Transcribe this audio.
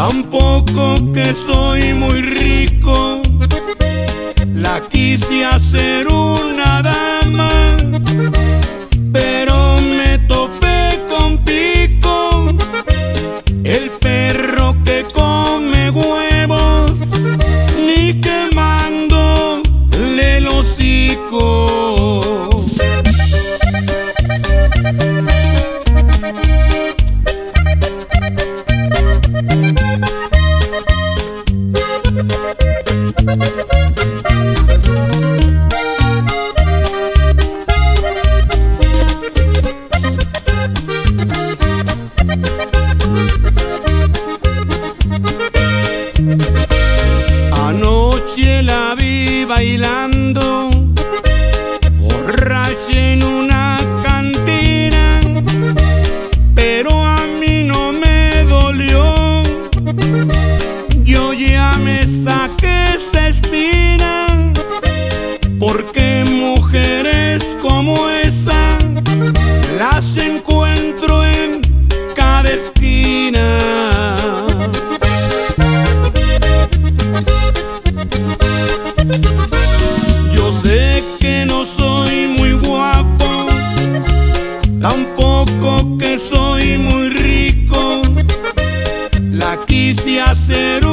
tampoco que soy muy rico. La quise hacer una dama, pero me topé con Pico, el perro que come huevos, ni quemándole el hocico. Anoche la vi bailando, borracha en una cantina, pero a mí no me dolió. Yo ya me saqué esa espina, porque mujeres como esas las encuentro en cada esquina. Yo sé que no soy muy guapo, tampoco que soy muy rico. La quise hacer